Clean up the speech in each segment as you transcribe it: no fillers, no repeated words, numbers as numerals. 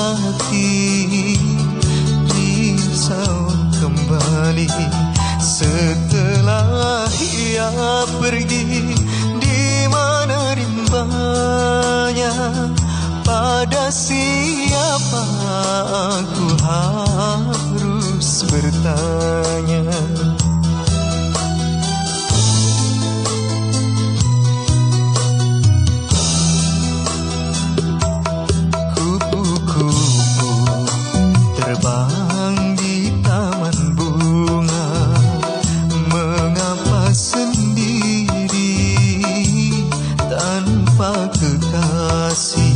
hati risau kembali setelah ia pergi. Di mana rimbanya, pada siapa aku harus bertanya. Terbang di taman bunga, mengapa sendiri tanpa kekasih?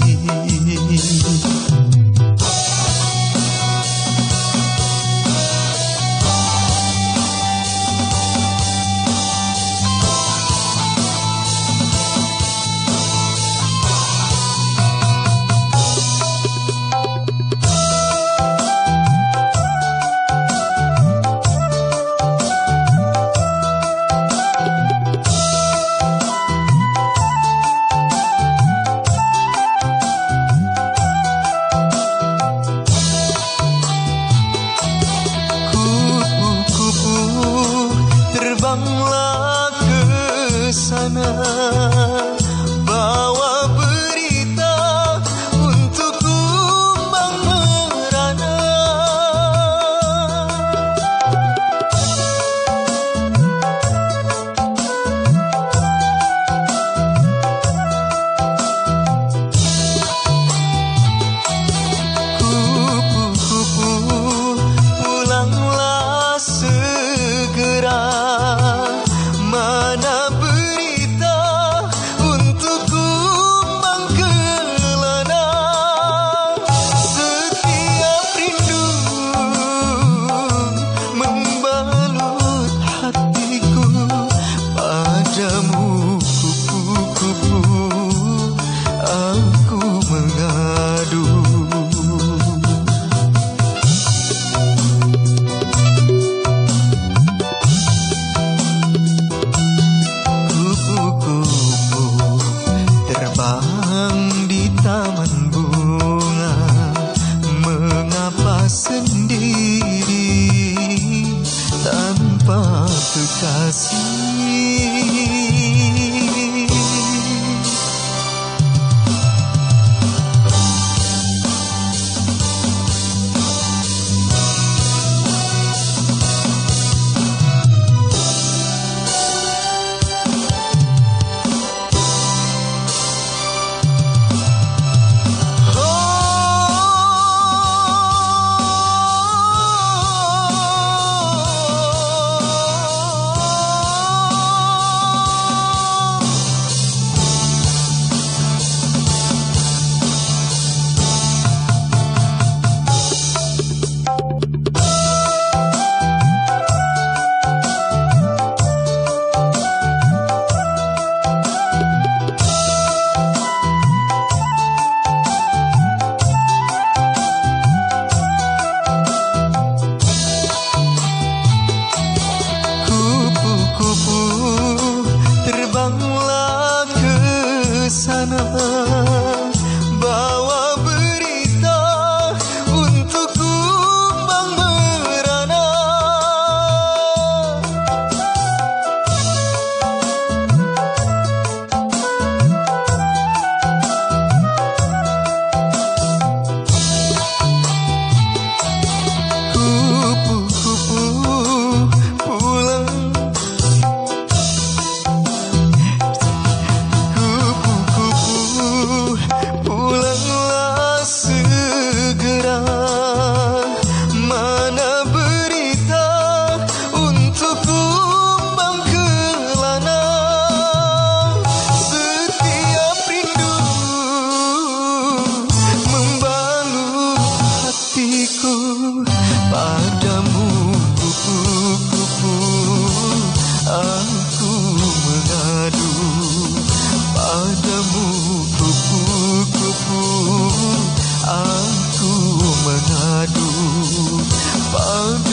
Terbanglah ke sana, bawa berita untuk kumbang merana. Kupu-kupu, pulanglah segera. Mana berita untuk kumbang kelana. Setiap rindu membalut hatiku padamu. Kupu-kupu, aku mengadu. Terbang di taman bunga, mengapa sendiri tanpa kekasih? Terbanglah ke sana, bawa berita untuk kumbang merana. Kupu-kupu, pulang. Pulanglah segera. Mana berita untuk kumbang kelana. Setiap rindu membalut hatiku padamu. Kupu-kupu, aku mengadu padamu. Kupu-kupu, aku mengadu padamu.